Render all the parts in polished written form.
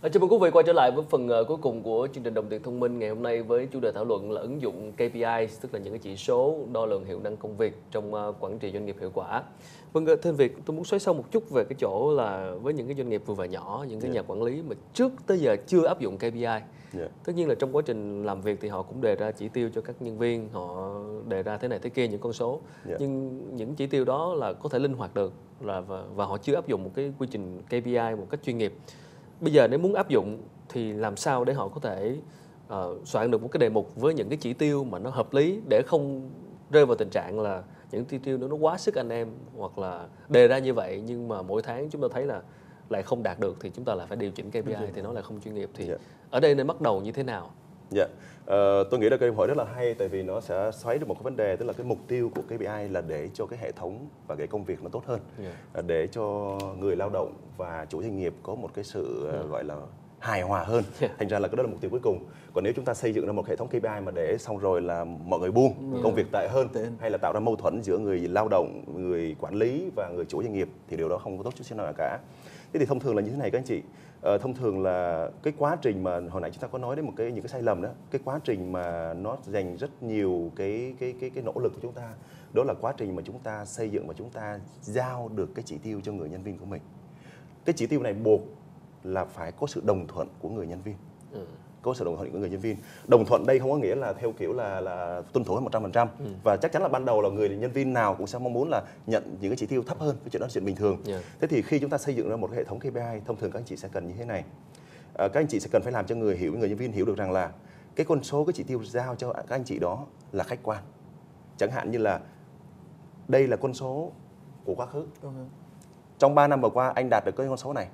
Chào mừng quý vị quay trở lại với phần cuối cùng của chương trình Đồng tiền thông minh ngày hôm nay với chủ đề thảo luận là ứng dụng KPI, tức là những cái chỉ số đo lường hiệu năng công việc trong quản trị doanh nghiệp hiệu quả. Vâng, thưa anh Việt, tôi muốn xoáy sâu một chút về cái chỗ là với những cái doanh nghiệp vừa và nhỏ, những cái nhà quản lý mà trước tới giờ chưa áp dụng KPI. Tất nhiên là trong quá trình làm việc thì họ cũng đề ra chỉ tiêu cho các nhân viên, họ đề ra thế này thế kia những con số. Nhưng những chỉ tiêu đó là có thể linh hoạt được và họ chưa áp dụng một cái quy trình KPI một cách chuyên nghiệp. Bây giờ nếu muốn áp dụng thì làm sao để họ có thể soạn được một cái đề mục với những cái chỉ tiêu mà nó hợp lý để không rơi vào tình trạng là những chỉ tiêu nó quá sức anh em, hoặc là đề ra như vậy nhưng mà mỗi tháng chúng ta thấy là lại không đạt được thì chúng ta lại phải điều chỉnh KPI thì nó lại không chuyên nghiệp. Thì ở đây nên bắt đầu như thế nào? Tôi nghĩ là câu hỏi rất là hay, tại vì nó sẽ xoáy được một cái vấn đề, tức là cái mục tiêu của KPI là để cho cái hệ thống và cái công việc nó tốt hơn, để cho người lao động và chủ doanh nghiệp có một cái sự gọi là hài hòa hơn. Thành ra là cái đó là mục tiêu cuối cùng. Còn nếu chúng ta xây dựng ra một hệ thống KPI mà để xong rồi là mọi người buông, công việc tệ hơn, hay là tạo ra mâu thuẫn giữa người lao động, người quản lý và người chủ doanh nghiệp, thì điều đó không có tốt chút xíu nào cả. Thế thì thông thường là như thế này các anh chị. Thông thường là cái quá trình mà hồi nãy chúng ta có nói đến những cái sai lầm đó, cái quá trình mà nó dành rất nhiều cái nỗ lực của chúng ta, đó là quá trình mà chúng ta xây dựng và chúng ta giao được cái chỉ tiêu cho người nhân viên của mình. Cái chỉ tiêu này buộc là phải có sự đồng thuận của người nhân viên. Có sự đồng thuận của người nhân viên. Đồng thuận đây không có nghĩa là theo kiểu là tuân thủ 100%. Và chắc chắn là ban đầu là người nhân viên nào cũng sẽ mong muốn là nhận những cái chỉ tiêu thấp hơn, cái chuyện đó là chuyện bình thường. Thế thì khi chúng ta xây dựng ra một cái hệ thống KPI, thông thường các anh chị sẽ cần như thế này. Các anh chị sẽ cần phải làm cho người nhân viên hiểu được rằng là cái con số, cái chỉ tiêu giao cho các anh chị đó là khách quan. Chẳng hạn như là đây là con số của quá khứ. Trong 3 năm vừa qua anh đạt được cái con số này.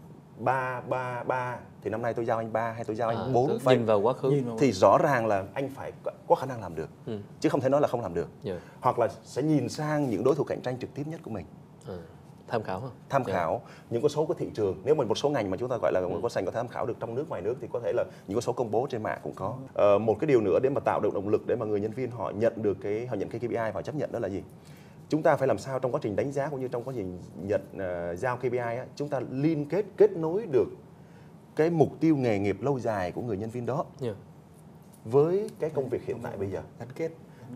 3 thì năm nay tôi giao anh 3 hay tôi giao anh 4 nhìn vào quá khứ thì rõ ràng là anh phải có khả năng làm được, chứ không thể nói là không làm được. Hoặc là sẽ nhìn sang những đối thủ cạnh tranh trực tiếp nhất của mình, tham khảo những con số của thị trường. Nếu mà một số ngành mà chúng ta gọi là có sành có thể tham khảo được trong nước ngoài nước thì có thể là những con số công bố trên mạng cũng có. Một cái điều nữa để mà tạo được động lực để mà người nhân viên họ nhận cái KPI và họ chấp nhận, đó là gì? Chúng ta phải làm sao trong quá trình đánh giá cũng như trong quá trình giao KPI á, chúng ta liên kết nối được cái mục tiêu nghề nghiệp lâu dài của người nhân viên đó với cái công việc hiện tại bây giờ. Gắn kết.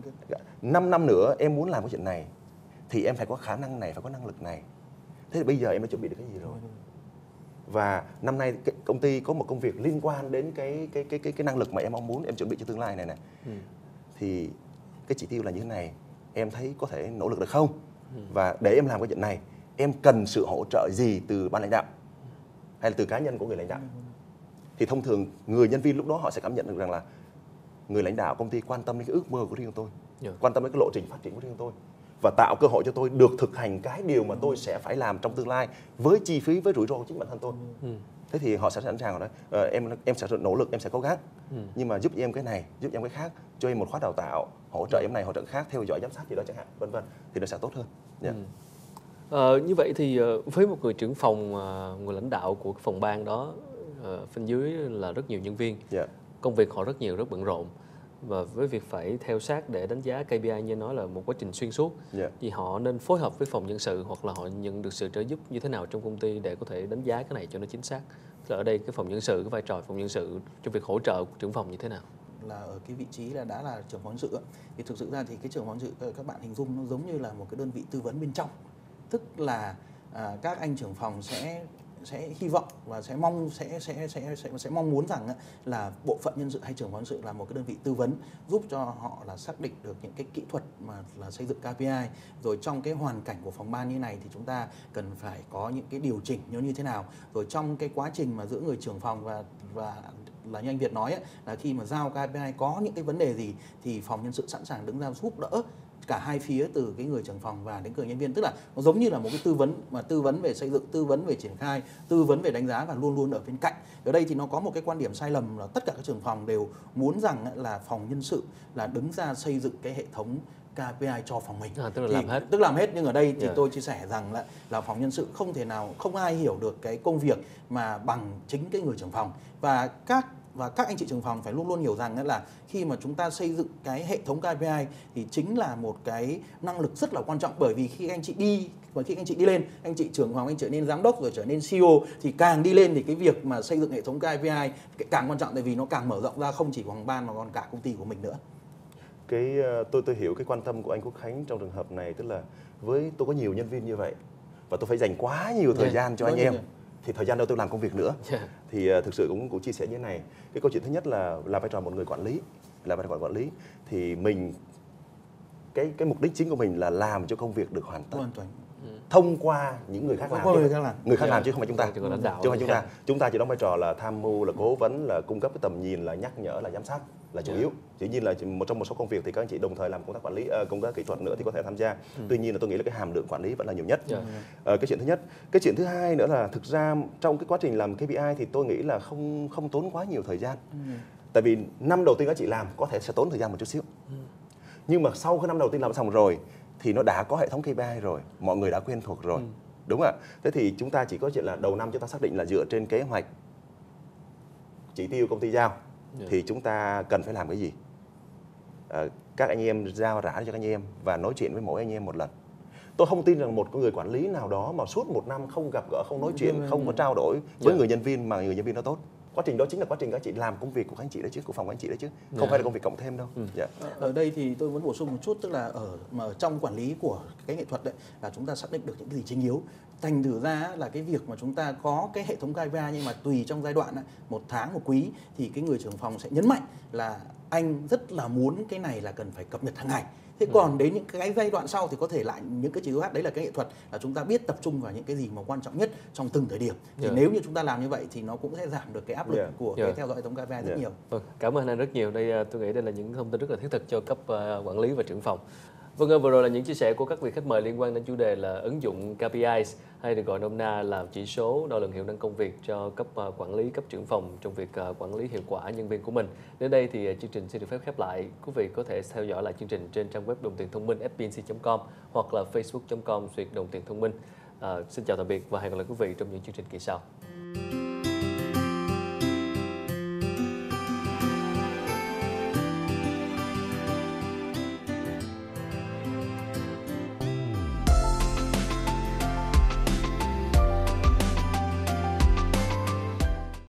5 năm nữa em muốn làm cái chuyện này thì em phải có khả năng này, phải có năng lực này. Thế thì bây giờ em đã chuẩn bị được cái gì rồi? Và năm nay công ty có một công việc liên quan đến cái năng lực mà em mong muốn, em chuẩn bị cho tương lai này. Thì cái chỉ tiêu là như thế này, em thấy có thể nỗ lực được không? Và để em làm cái chuyện này, em cần sự hỗ trợ gì từ ban lãnh đạo hay là từ cá nhân của người lãnh đạo? Thì thông thường người nhân viên lúc đó họ sẽ cảm nhận được rằng là người lãnh đạo công ty quan tâm đến cái ước mơ của riêng tôi, quan tâm đến cái lộ trình phát triển của riêng tôi, và tạo cơ hội cho tôi được thực hành cái điều mà tôi sẽ phải làm trong tương lai với chi phí, với rủi ro của chính bản thân tôi. Thế thì họ sẽ sẵn sàng rồi đấy. Em sẽ nỗ lực, em sẽ cố gắng, nhưng mà giúp em cái này, giúp em cái khác, cho em một khóa đào tạo, hỗ trợ em này, hỗ trợ khác, theo dõi giám sát gì đó chẳng hạn, vân vân, thì nó sẽ tốt hơn. Như vậy thì với một người trưởng phòng, người lãnh đạo của cái phòng ban đó, bên dưới là rất nhiều nhân viên, công việc họ rất nhiều, rất bận rộn, và với việc phải theo sát để đánh giá KPI như nói là một quá trình xuyên suốt, thì họ nên phối hợp với phòng nhân sự hoặc là họ nhận được sự trợ giúp như thế nào trong công ty để có thể đánh giá cái này cho nó chính xác? Là ở đây cái phòng nhân sự, cái vai trò phòng nhân sự trong việc hỗ trợ trưởng phòng như thế nào? Là ở cái vị trí là đã là trưởng phòng nhân sự thì thực sự ra thì cái trưởng phòng nhân sự các bạn hình dung nó giống như là một cái đơn vị tư vấn bên trong, tức là các anh trưởng phòng sẽ hy vọng và sẽ mong muốn rằng là bộ phận nhân sự hay trưởng phòng nhân sự là một cái đơn vị tư vấn giúp cho họ là xác định được những cái kỹ thuật mà là xây dựng KPI. Rồi trong cái hoàn cảnh của phòng ban như này thì chúng ta cần phải có những cái điều chỉnh như thế nào. Rồi trong cái quá trình mà giữa người trưởng phòng và là như anh Việt nói là khi mà giao KPI có những cái vấn đề gì thì phòng nhân sự sẵn sàng đứng ra giúp đỡ cả hai phía, từ cái người trưởng phòng và đến người nhân viên. Tức là nó giống như là một cái tư vấn về xây dựng, tư vấn về triển khai, tư vấn về đánh giá, và luôn luôn ở bên cạnh. Ở đây thì nó có một cái quan điểm sai lầm là tất cả các trưởng phòng đều muốn rằng là phòng nhân sự là đứng ra xây dựng cái hệ thống KPI cho phòng mình, tức là làm hết. Nhưng ở đây thì tôi chia sẻ rằng là phòng nhân sự không thể nào, không ai hiểu được cái công việc mà bằng chính cái người trưởng phòng. Và các và các anh chị trưởng phòng phải luôn luôn hiểu rằng là khi mà chúng ta xây dựng cái hệ thống KPI thì chính là một cái năng lực rất là quan trọng, bởi vì khi anh chị đi lên, anh chị trưởng phòng, anh trở nên giám đốc rồi trở nên CEO thì càng đi lên thì cái việc mà xây dựng hệ thống KPI càng quan trọng, tại vì nó càng mở rộng ra không chỉ Hoàng Ban mà còn cả công ty của mình nữa. Tôi hiểu cái quan tâm của anh Quốc Khánh trong trường hợp này, tức là với tôi có nhiều nhân viên như vậy và tôi phải dành quá nhiều thời gian cho anh em, thì thời gian đâu tôi làm công việc nữa. Thì thực sự cũng chia sẻ như thế này. Cái câu chuyện thứ nhất là vai trò một người quản lý, thì mình cái mục đích chính của mình là làm cho công việc được hoàn tất thông qua những người khác làm, người khác làm chứ không phải chúng ta. Chúng ta chỉ đóng vai trò là tham mưu, là cố vấn, là cung cấp cái tầm nhìn, là nhắc nhở, là giám sát là chủ yếu. Chỉ nhiên là trong một số công việc thì các anh chị đồng thời làm công tác quản lý, công tác kỹ thuật nữa thì có thể tham gia. Tuy nhiên là tôi nghĩ là cái hàm lượng quản lý vẫn là nhiều nhất. Cái chuyện thứ nhất. Cái chuyện thứ hai nữa là thực ra trong cái quá trình làm KPI thì tôi nghĩ là không tốn quá nhiều thời gian. Tại vì năm đầu tiên các chị làm có thể sẽ tốn thời gian một chút xíu. Nhưng mà sau cái năm đầu tiên làm xong rồi thì nó đã có hệ thống KPI rồi, mọi người đã quen thuộc rồi. Đúng ạ. Thế thì chúng ta chỉ có chuyện là đầu năm chúng ta xác định là dựa trên kế hoạch chỉ tiêu công ty giao thì chúng ta cần phải làm cái gì. Các anh em giao rã cho các anh em và nói chuyện với mỗi anh em một lần. Tôi không tin rằng một người quản lý nào đó mà suốt một năm không gặp gỡ, không nói chuyện, không có trao đổi với người nhân viên mà người nhân viên nó tốt. Quá trình đó chính là quá trình các chị làm công việc của các anh chị đấy chứ, của phòng của anh chị đấy chứ, không phải là công việc cộng thêm đâu. Ở đây thì tôi muốn bổ sung một chút, tức là ở trong quản lý của cái nghệ thuật đấy là chúng ta xác định được những cái gì chính yếu. Thành thử ra là cái việc mà chúng ta có cái hệ thống KPI nhưng mà tùy trong giai đoạn một tháng, một quý thì cái người trưởng phòng sẽ nhấn mạnh là anh rất là muốn cái này là cần phải cập nhật hàng ngày. Thế còn đến những cái giai đoạn sau thì có thể lại những cái chỉ tiêu khác, đấy là cái nghệ thuật là chúng ta biết tập trung vào những cái gì mà quan trọng nhất trong từng thời điểm. Thì nếu như chúng ta làm như vậy thì nó cũng sẽ giảm được cái áp lực của cái theo dõi hệ thống KPI rất nhiều. Cảm ơn anh rất nhiều. Đây tôi nghĩ đây là những thông tin rất là thiết thực cho cấp quản lý và trưởng phòng. Vâng, vừa rồi là những chia sẻ của các vị khách mời liên quan đến chủ đề là ứng dụng KPIs, hay được gọi nôm na là chỉ số đo lường hiệu năng công việc cho cấp quản lý, cấp trưởng phòng trong việc quản lý hiệu quả nhân viên của mình. Đến đây thì chương trình xin được phép khép lại. Quý vị có thể theo dõi lại chương trình trên trang web đồng tiền thông minh fpnc.com hoặc là facebook.com/đồng tiền thông minh. Xin chào tạm biệt và hẹn gặp lại quý vị trong những chương trình kỳ sau.